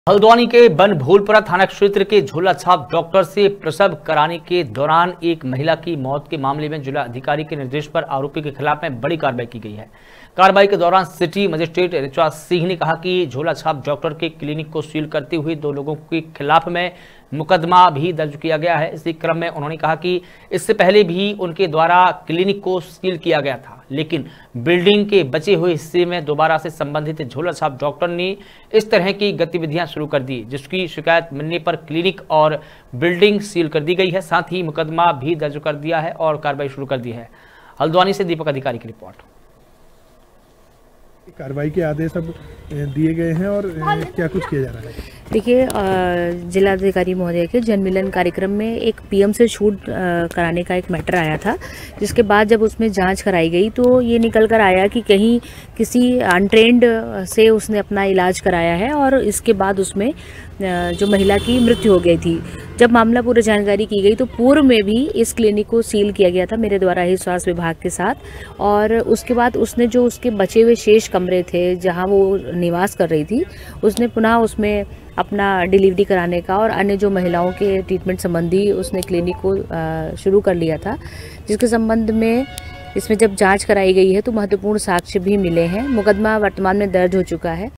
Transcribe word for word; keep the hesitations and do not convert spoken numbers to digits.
हल्द्वानी के बनभूलपुरा थाना क्षेत्र के झोला छाप डॉक्टर से प्रसव कराने के दौरान एक महिला की मौत के मामले में जिला अधिकारी के निर्देश पर आरोपी के खिलाफ में बड़ी कार्रवाई की गई है। कार्रवाई के दौरान सिटी मजिस्ट्रेट ऋचा सिंह ने कहा कि झोला छाप डॉक्टर के क्लिनिक को सील करते हुए दो लोगों के खिलाफ में मुकदमा भी दर्ज किया गया है। इसी क्रम में उन्होंने कहा कि इससे पहले भी उनके द्वारा क्लिनिक को सील किया गया था, लेकिन बिल्डिंग के बचे हुए हिस्से में दोबारा से संबंधित झोला छाप डॉक्टर ने इस तरह की गतिविधियां शुरू कर दी, जिसकी शिकायत मिलने पर क्लिनिक और बिल्डिंग सील कर दी गई है। साथ ही मुकदमा भी दर्ज कर दिया है और कार्रवाई शुरू कर दी है। हल्द्वानी से दीपक अधिकारी की रिपोर्ट। कार्रवाई के आदेश अब दिए गए हैं और क्या कुछ किया जा रहा है? देखिए, जिलाधिकारी महोदय के जनमिलन कार्यक्रम में एक पीएम से छूट कराने का एक मैटर आया था, जिसके बाद जब उसमें जांच कराई गई तो ये निकल कर आया कि कहीं किसी अनट्रेंड से उसने अपना इलाज कराया है और इसके बाद उसमें जो महिला की मृत्यु हो गई थी। जब मामला पूरी जानकारी की गई तो पूर्व में भी इस क्लिनिक को सील किया गया था मेरे द्वारा ही स्वास्थ्य विभाग के साथ, और उसके बाद उसने जो उसके बचे हुए शेष कमरे थे जहां वो निवास कर रही थी, उसने पुनः उसमें अपना डिलीवरी कराने का और अन्य जो महिलाओं के ट्रीटमेंट संबंधी उसने क्लिनिक को शुरू कर लिया था, जिसके संबंध में इसमें जब जांच कराई गई है तो महत्वपूर्ण साक्ष्य भी मिले हैं। मुकदमा वर्तमान में दर्ज हो चुका है।